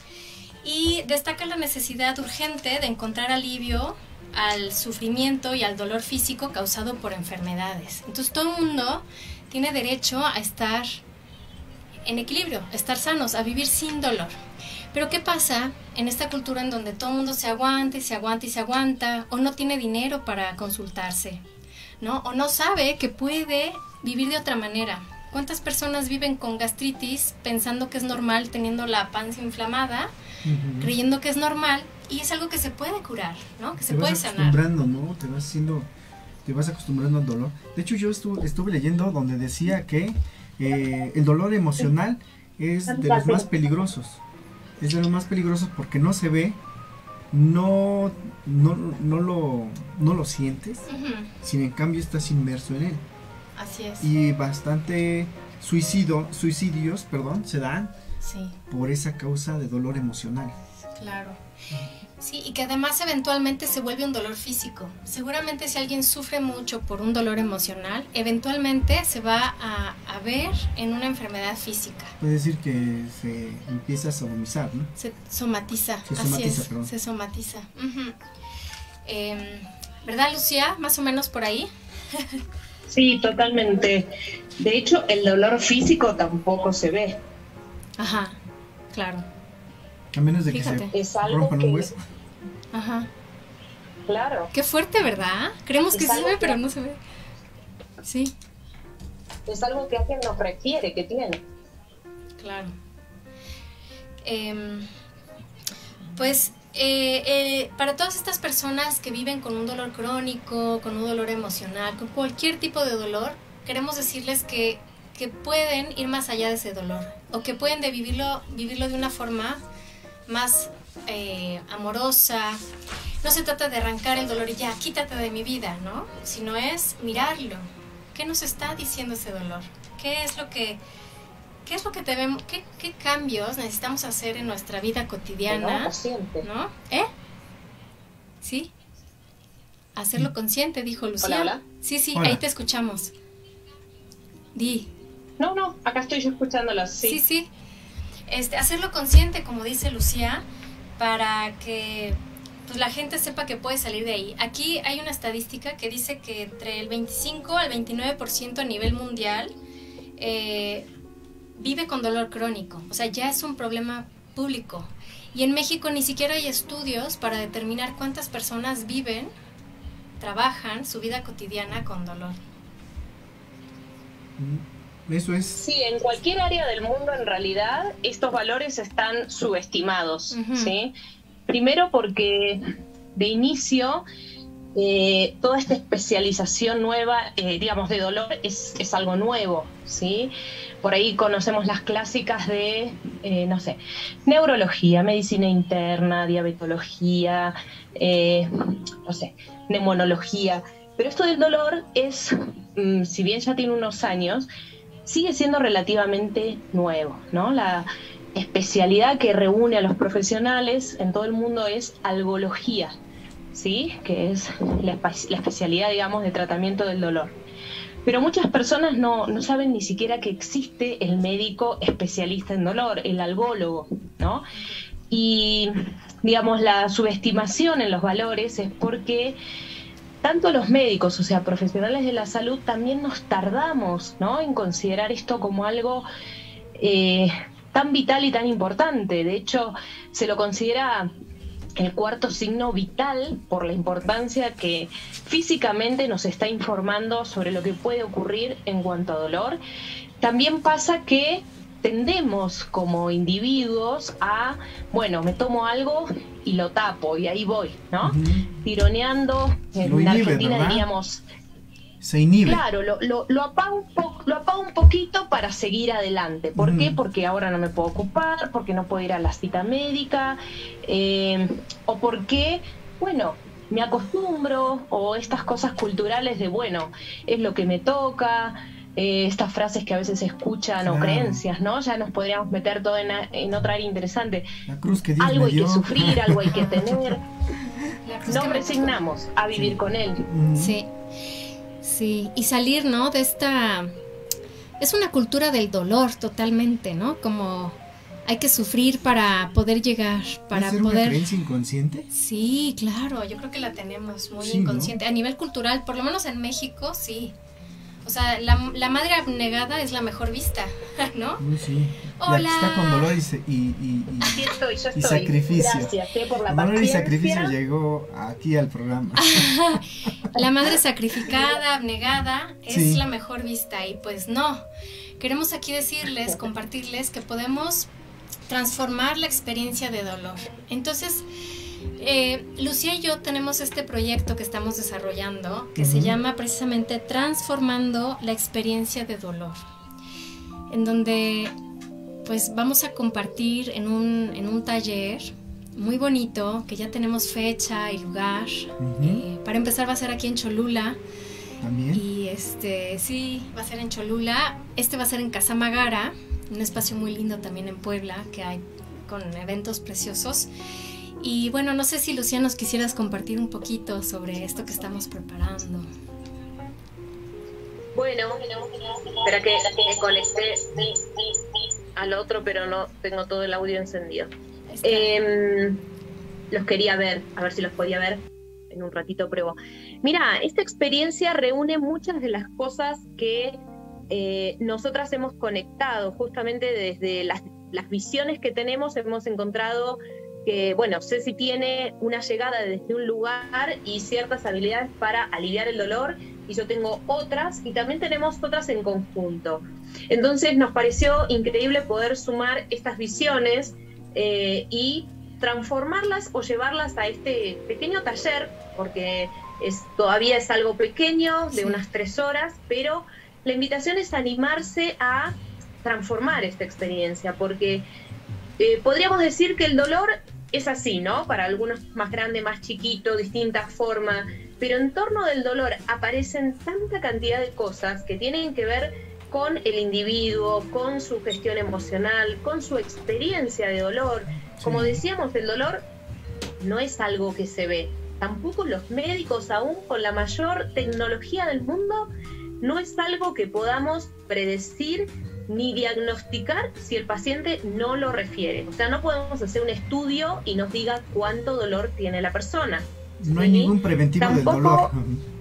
Y destaca la necesidad urgente de encontrar alivio al sufrimiento y al dolor físico causado por enfermedades. Entonces todo el mundo tiene derecho a estar en equilibrio, a estar sanos, a vivir sin dolor. Pero ¿qué pasa en esta cultura en donde todo el mundo se aguanta y se aguanta y se aguanta, o no tiene dinero para consultarse, ¿no? O no sabe que puede vivir de otra manera? ¿Cuántas personas viven con gastritis pensando que es normal, teniendo la panza inflamada, uh-huh. creyendo que es normal? Y es algo que se puede curar, ¿no? Que se puede sanar. Te vas acostumbrando, ¿no? Te vas haciendo, te vas acostumbrando al dolor. De hecho, yo estuve, estuve leyendo donde decía que eh, el dolor emocional es de los más peligrosos. Es de los más peligrosos porque no se ve, no, no, no, lo, no lo sientes, uh-huh. sino en cambio estás inmerso en él. Así es. Y bastante suicidio, suicidios, perdón, se dan sí. por esa causa de dolor emocional. Claro. Sí, y que además eventualmente se vuelve un dolor físico. Seguramente si alguien sufre mucho por un dolor emocional, eventualmente se va a, a ver en una enfermedad física. Puede decir que se empieza a somatizar, ¿no? Se somatiza, se así somatiza, es, perdón. se somatiza. Uh-huh. eh, ¿Verdad, Lucía? Más o menos por ahí. Sí, totalmente. De hecho, el dolor físico tampoco se ve. Ajá, claro. A menos de Fíjate. que es se algo rompan que... un hueso. Ajá. Claro. Qué fuerte, ¿verdad? Creemos Es que sí se ve, que... pero no se ve. Sí. Es algo que alguien nos refiere, que tiene. Claro. Eh, pues eh, eh, para todas estas personas que viven con un dolor crónico, con un dolor emocional, con cualquier tipo de dolor, queremos decirles que, que pueden ir más allá de ese dolor, o que pueden de vivirlo, vivirlo de una forma más eh, amorosa. No se trata de arrancar el dolor y ya, quítate de mi vida, ¿no? Sino es mirarlo. ¿Qué nos está diciendo ese dolor? ¿Qué es lo que, qué es lo que debemos, qué, qué cambios necesitamos hacer en nuestra vida cotidiana? ¿No? ¿Eh? ¿Sí? Hacerlo consciente, dijo Lucía. Hola, hola. Sí, sí, Hola. ahí te escuchamos. Di. No, no, acá estoy yo escuchándolos. Sí, Sí, sí. Este, hacerlo consciente, como dice Lucía, para que pues, la gente sepa que puede salir de ahí. Aquí hay una estadística que dice que entre el veinticinco al veintinueve por ciento a nivel mundial eh, vive con dolor crónico. O sea, ya es un problema público. Y en México ni siquiera hay estudios para determinar cuántas personas viven, trabajan su vida cotidiana con dolor. Eso es. Sí, en cualquier área del mundo en realidad estos valores están subestimados, Ujú. ¿sí? Primero porque de inicio eh, toda esta especialización nueva, eh, digamos, de dolor es, es algo nuevo, ¿sí? Por ahí conocemos las clásicas de, eh, no sé, neurología, medicina interna, diabetología, eh, no sé, neumonología. Pero esto del dolor es, mm, si bien ya tiene unos años, sigue siendo relativamente nuevo, ¿no? La especialidad que reúne a los profesionales en todo el mundo es algología, ¿sí? Que es la, espe- la especialidad, digamos, de tratamiento del dolor. Pero muchas personas no, no saben ni siquiera que existe el médico especialista en dolor, el algólogo, ¿no? Y, digamos, la subestimación en los valores es porque tanto los médicos, o sea, profesionales de la salud, también nos tardamos, ¿no?, en considerar esto como algo eh, tan vital y tan importante. De hecho, se lo considera el cuarto signo vital por la importancia que físicamente nos está informando sobre lo que puede ocurrir en cuanto a dolor. También pasa que tendemos como individuos a, bueno, me tomo algo y lo tapo y ahí voy, ¿no? Ujú. Tironeando, en Lo inhibe, Argentina ¿verdad? diríamos, Se inhibe. claro, lo, lo, lo, apago un po- lo apago un poquito para seguir adelante. ¿Por Ujú. qué? Porque ahora no me puedo ocupar, porque no puedo ir a la cita médica, eh, o porque, bueno, me acostumbro, o estas cosas culturales de, bueno, es lo que me toca, eh, estas frases que a veces se escuchan, o Claro. creencias, ¿no? Ya nos podríamos meter todo en, a- en otra área interesante. La cruz que Dios Algo me hay que dio. sufrir, algo hay que tener. La cruz Nos que me- resignamos a vivir Sí. con él. Ujú. Sí, sí, y salir, ¿no?, de esta... Es una cultura del dolor totalmente, ¿no? Como hay que sufrir para poder llegar, ¿Puede para ser una poder... creencia inconsciente? Sí, claro, yo creo que la tenemos muy Sí, ¿no? inconsciente. A nivel cultural, por lo menos en México, sí. O sea, la, la madre abnegada es la mejor vista, ¿no? Uy, sí. Hola. La que está con dolor y, se- y, y, y- Aquí estoy, yo y estoy. sacrificio. Gracias eh, por la Con dolor y paciencia. sacrificio llegó aquí al programa. La madre sacrificada, abnegada, es Sí. la mejor vista. Y pues no. Queremos aquí decirles, compartirles que podemos transformar la experiencia de dolor. Entonces, eh, Lucía y yo tenemos este proyecto que estamos desarrollando que se Ujú. llama precisamente Transformando la experiencia de dolor, en donde pues vamos a compartir en un, en un taller muy bonito, que ya tenemos fecha y lugar. Ujú. Eh, para empezar va a ser aquí en Cholula. También. Y este, sí, va a ser en Cholula. Este va a ser en Casa Magara, un espacio muy lindo también en Puebla, que hay con eventos preciosos. Y bueno, no sé si Lucía nos quisieras compartir un poquito sobre esto que estamos preparando. Bueno, espera que me conecté al otro, pero no tengo todo el audio encendido. Está- Eh, los quería ver, a ver si los podía ver. En un ratito pruebo. Mira, esta experiencia reúne muchas de las cosas que eh, nosotras hemos conectado, justamente desde las, las visiones que tenemos, hemos encontrado que, bueno, Ceci tiene una llegada desde un lugar y ciertas habilidades para aliviar el dolor, y yo tengo otras, y también tenemos otras en conjunto. Entonces nos pareció increíble poder sumar estas visiones eh, y transformarlas o llevarlas a este pequeño taller, porque es, todavía es algo pequeño, de sí. unas tres horas, pero la invitación es animarse a transformar esta experiencia, porque eh, podríamos decir que el dolor es así, ¿no? Para algunos más grande, más chiquito, distintas formas, pero en torno del dolor aparecen tanta cantidad de cosas que tienen que ver con el individuo, con su gestión emocional, con su experiencia de dolor. Sí. Como decíamos, el dolor no es algo que se ve. Tampoco los médicos, aún con la mayor tecnología del mundo, no es algo que podamos predecir ni diagnosticar si el paciente no lo refiere. O sea, no podemos hacer un estudio y nos diga cuánto dolor tiene la persona. No hay ¿sí? ningún preventivo Tampoco, del dolor.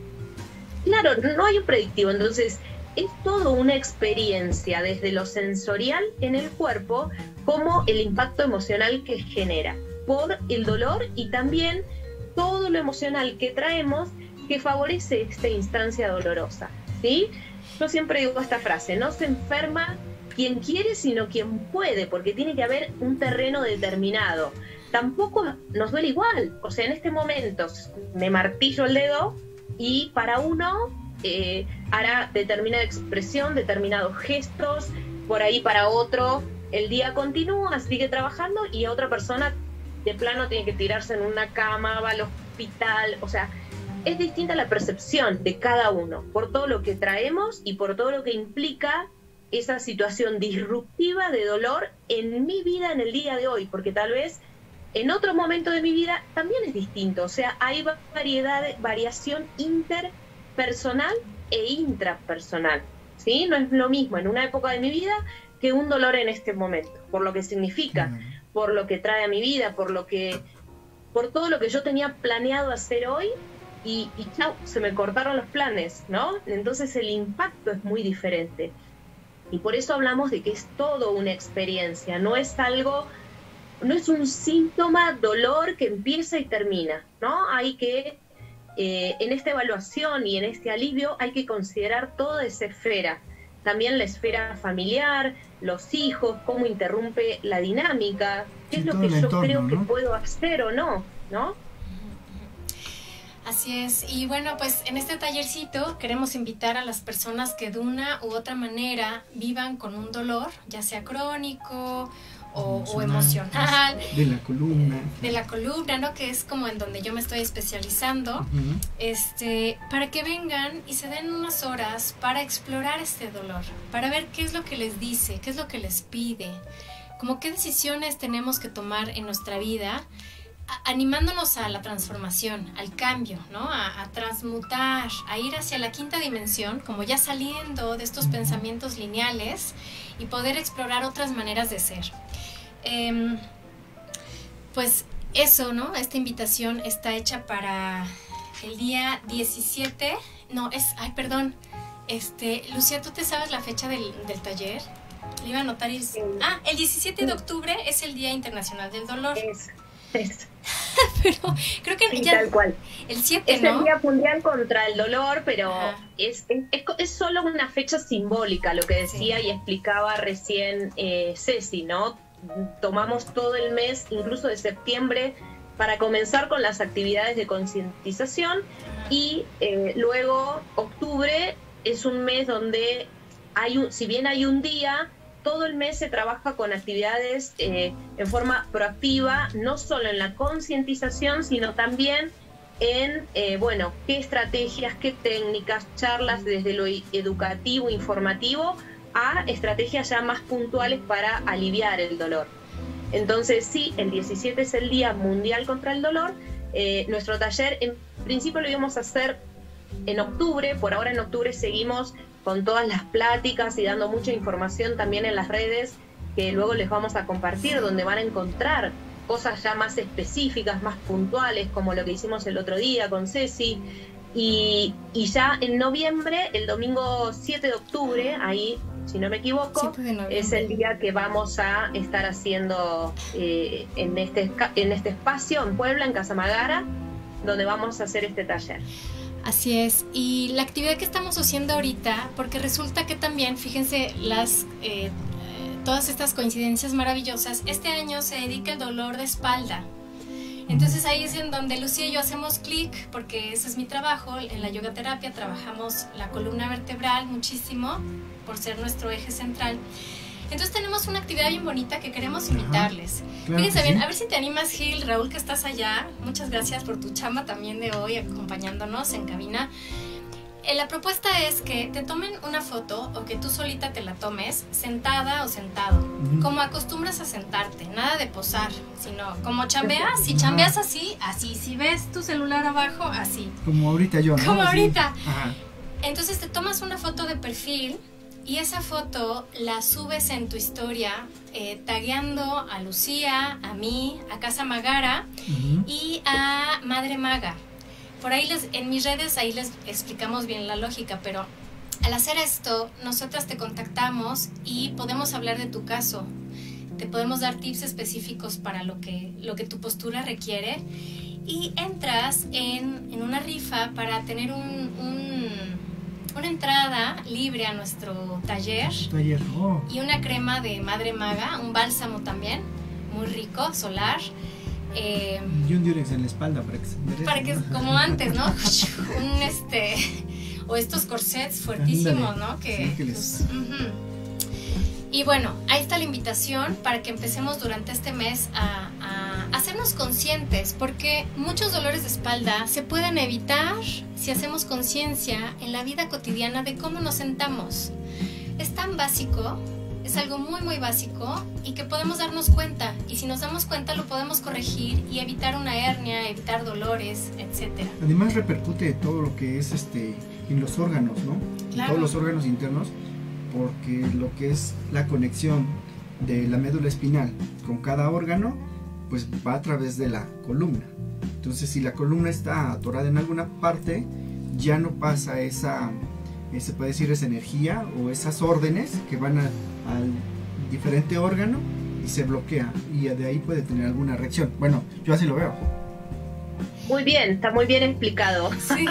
Claro, no hay un predictivo. Entonces, es toda una experiencia desde lo sensorial en el cuerpo, como el impacto emocional que genera por el dolor y también todo lo emocional que traemos que favorece esta instancia dolorosa, ¿sí? Yo siempre digo esta frase: no se enferma quien quiere, sino quien puede, porque tiene que haber un terreno determinado. Tampoco nos duele igual, o sea, en este momento me martillo el dedo y para uno eh, hará determinada expresión, determinados gestos, por ahí para otro el día continúa, sigue trabajando, y a otra persona de plano tiene que tirarse en una cama, va al hospital, o sea, es distinta la percepción de cada uno, por todo lo que traemos y por todo lo que implica esa situación disruptiva de dolor en mi vida en el día de hoy, porque tal vez en otro momento de mi vida también es distinto. O sea, hay variedad, variación interpersonal e intrapersonal, ¿sí? No es lo mismo en una época de mi vida que un dolor en este momento, por lo que significa, mm. por lo que trae a mi vida, por lo que, por todo lo que yo tenía planeado hacer hoy, y, y chau, se me cortaron los planes, ¿no? Entonces el impacto es muy diferente. Y por eso hablamos de que es todo una experiencia, no es algo, no es un síntoma, dolor que empieza y termina, ¿no? Hay que, eh, en esta evaluación y en este alivio, hay que considerar toda esa esfera. También la esfera familiar, los hijos, cómo interrumpe la dinámica, qué es lo que yo entorno, creo ¿no? que puedo hacer o no, ¿no? Así es, y bueno, pues en este tallercito queremos invitar a las personas que de una u otra manera vivan con un dolor, ya sea crónico o emocional, o emocional de la columna, de la columna, ¿no? Que es como en donde yo me estoy especializando, uh-huh. este, para que vengan y se den unas horas para explorar este dolor, para ver qué es lo que les dice, qué es lo que les pide, como qué decisiones tenemos que tomar en nuestra vida, animándonos a la transformación, al cambio, ¿no? A, a transmutar, a ir hacia la quinta dimensión, como ya saliendo de estos pensamientos lineales y poder explorar otras maneras de ser. Eh, pues eso, ¿no? Esta invitación está hecha para el día diecisiete, no, es, ay, perdón, este, Lucía, ¿tú te sabes la fecha del, del taller? Le iba a anotar y... Ah, el diecisiete de octubre es el Día Internacional del Dolor. Es, es. Pero creo que sí, ya tal cual. El siete, es ¿no? el Día Mundial contra el Dolor, pero es, es, es, es solo una fecha simbólica, lo que decía sí. y explicaba recién eh, Ceci, ¿no? Tomamos todo el mes, incluso de septiembre, para comenzar con las actividades de concientización, y eh, luego octubre es un mes donde hay un, si bien hay un día, todo el mes se trabaja con actividades eh, en forma proactiva, no solo en la concientización, sino también en, eh, bueno, qué estrategias, qué técnicas, charlas desde lo educativo, informativo, a estrategias ya más puntuales para aliviar el dolor. Entonces sí, el diecisiete es el Día Mundial contra el Dolor. Eh, nuestro taller, en principio lo íbamos a hacer en octubre, por ahora en octubre seguimos con todas las pláticas y dando mucha información también en las redes, que luego les vamos a compartir, donde van a encontrar cosas ya más específicas, más puntuales, como lo que hicimos el otro día con Ceci. Y, y ya en noviembre, el domingo siete de octubre, ahí si no me equivoco, es el día que vamos a estar haciendo eh, en, este, en este espacio en Puebla, en Casa Magara, donde vamos a hacer este taller. Así es, y la actividad que estamos haciendo ahorita, porque resulta que también, fíjense, las eh, todas estas coincidencias maravillosas, este año se dedica el dolor de espalda. Entonces ahí es en donde Lucía y yo hacemos clic, porque ese es mi trabajo. En la yoga terapia trabajamos la columna vertebral muchísimo, por ser nuestro eje central. Entonces tenemos una actividad bien bonita que queremos invitarles. Claro, fíjense bien, sí. A ver si te animas, Gil, Raúl, que estás allá. Muchas gracias por tu chamba también de hoy, acompañándonos en cabina. Eh, la propuesta es que te tomen una foto o que tú solita te la tomes sentada o sentado, uh-huh. como acostumbras a sentarte, nada de posar, sino como chambeas, si chambeas así, así, si ves tu celular abajo, así. Como ahorita yo, ¿no? Como así. ahorita. Ajá. Entonces te tomas una foto de perfil y esa foto la subes en tu historia, eh, tagueando a Lucía, a mí, a Casa Magara uh-huh. y a Madre Maga. Por ahí les, en mis redes ahí les explicamos bien la lógica, pero al hacer esto, nosotras te contactamos y podemos hablar de tu caso. Te podemos dar tips específicos para lo que, lo que tu postura requiere y entras en, en una rifa para tener un, un, una entrada libre a nuestro taller, taller. Oh. Y una crema de Madre Maga, un bálsamo también, muy rico, solar. Eh, y un diurex en la espalda para que se enderece, para que, ¿no? como antes, ¿no? un este o estos corsets fuertísimos, ¿no? Que, sí, que les... pues, uh-huh. Y bueno, ahí está la invitación para que empecemos durante este mes a, a hacernos conscientes, porque muchos dolores de espalda se pueden evitar si hacemos conciencia en la vida cotidiana de cómo nos sentamos. Es tan básico. Es algo muy muy básico y que podemos darnos cuenta, y si nos damos cuenta lo podemos corregir y evitar una hernia, evitar dolores, etcétera. Además repercute todo lo que es este en los órganos, ¿no? Claro. Todos los órganos internos, porque lo que es la conexión de la médula espinal con cada órgano, pues va a través de la columna. Entonces, si la columna está atorada en alguna parte, ya no pasa esa, se puede decir, esa energía o esas órdenes que van a al diferente órgano y se bloquea, y de ahí puede tener alguna reacción. Bueno, yo así lo veo. Muy bien, está muy bien explicado. Sí,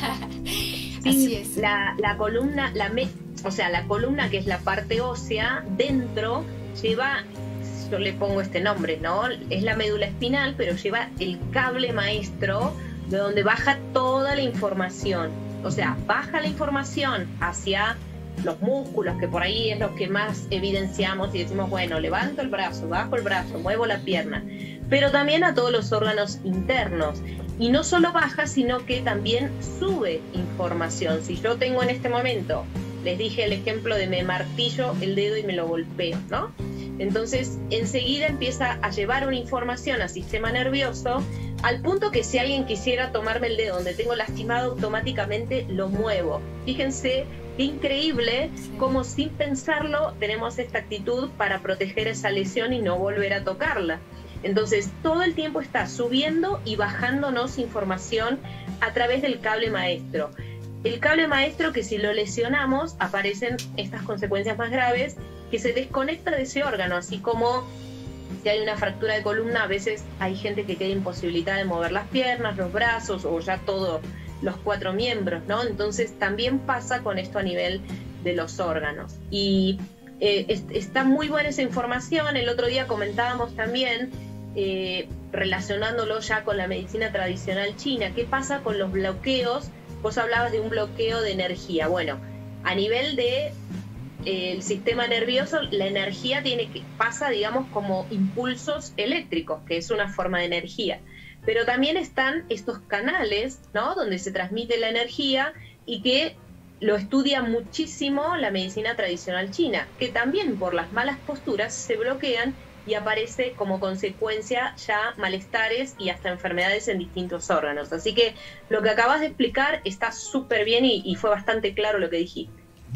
sí, así es. La, la columna, la me, o sea, la columna, que es la parte ósea, dentro lleva, yo le pongo este nombre, ¿no? Es la médula espinal, pero lleva el cable maestro de donde baja toda la información. O sea, baja la información hacia los músculos, que por ahí es lo que más evidenciamos y decimos, bueno, levanto el brazo, bajo el brazo, muevo la pierna, pero también a todos los órganos internos. Y no solo baja, sino que también sube información. Si yo tengo en este momento, les dije el ejemplo de me martillo el dedo y me lo golpeo, ¿no? Entonces, enseguida empieza a llevar una información al sistema nervioso, al punto que si alguien quisiera tomarme el dedo donde tengo lastimado, automáticamente lo muevo. Fíjense qué increíble cómo sin pensarlo tenemos esta actitud para proteger esa lesión y no volver a tocarla. Entonces, todo el tiempo está subiendo y bajándonos información a través del cable maestro. El cable maestro que si lo lesionamos aparecen estas consecuencias más graves, que se desconecta de ese órgano, así como si hay una fractura de columna, a veces hay gente que queda imposibilitada de mover las piernas, los brazos o ya todos los cuatro miembros, ¿no? Entonces también pasa con esto a nivel de los órganos. Y eh, es, está muy buena esa información. El otro día comentábamos también, eh, relacionándolo ya con la medicina tradicional china, qué pasa con los bloqueos. Vos hablabas de un bloqueo de energía. Bueno, a nivel de eh, el sistema nervioso, la energía tiene que pasa, digamos, como impulsos eléctricos, que es una forma de energía. Pero también están estos canales, ¿no?, donde se transmite la energía, y que lo estudia muchísimo la medicina tradicional china, que también por las malas posturas se bloquean y aparece como consecuencia ya malestares y hasta enfermedades en distintos órganos. Así que lo que acabas de explicar está súper bien y, y fue bastante claro lo que dijiste.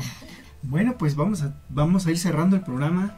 Bueno, pues vamos a, vamos a ir cerrando el programa.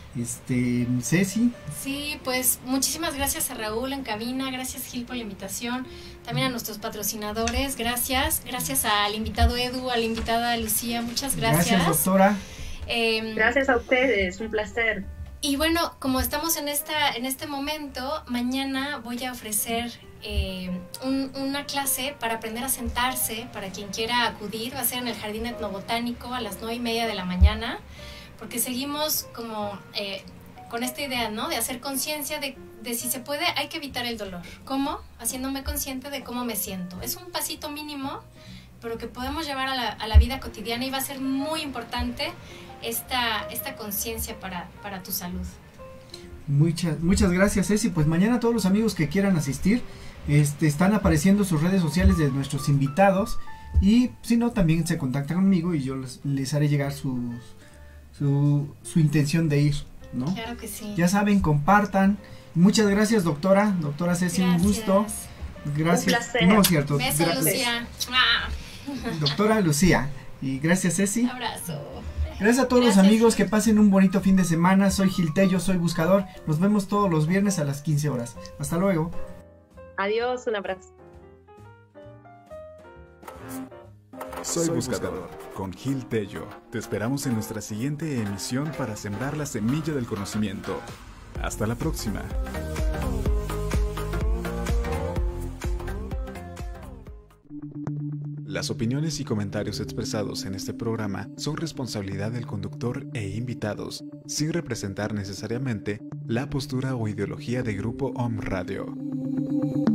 Este, Ceci. Sí, pues muchísimas gracias a Raúl en cabina, gracias Gil por la invitación, también a nuestros patrocinadores, gracias, gracias al invitado Edu, a la invitada Lucía, muchas gracias. Gracias, doctora. Eh, Gracias a ustedes, un placer. Y bueno, como estamos en, esta, en este momento, mañana voy a ofrecer eh, un, una clase para aprender a sentarse, para quien quiera acudir. Va a ser en el Jardín Etnobotánico a las nueve y media de la mañana, porque seguimos como eh, con esta idea, ¿no? De hacer conciencia de, de si se puede, hay que evitar el dolor. ¿Cómo? Haciéndome consciente de cómo me siento. Es un pasito mínimo, pero que podemos llevar a la, a la vida cotidiana, y va a ser muy importante esta, esta conciencia para, para tu salud. Muchas, muchas gracias, Ceci. Pues mañana todos los amigos que quieran asistir, este, están apareciendo sus redes sociales de nuestros invitados, y si no, también se contactan conmigo y yo les, les haré llegar su, su, su intención de ir, ¿no? Claro que sí. Ya saben, compartan. Muchas gracias, doctora, doctora Ceci, Gracias. un gusto. Gracias. Un placer. No, es cierto. Beso, Gra- Lucía. ¡Mua! Doctora Lucía. Y gracias, Ceci. Abrazo. Gracias a todos Gracias. los amigos, que pasen un bonito fin de semana. Soy Gil Tello, soy buscador. Nos vemos todos los viernes a las quince horas. Hasta luego. Adiós, un abrazo. Soy Buscador, con Gil Tello. Te esperamos en nuestra siguiente emisión para sembrar la semilla del conocimiento. Hasta la próxima. Las opiniones y comentarios expresados en este programa son responsabilidad del conductor e invitados, sin representar necesariamente la postura o ideología de Grupo Om Radio.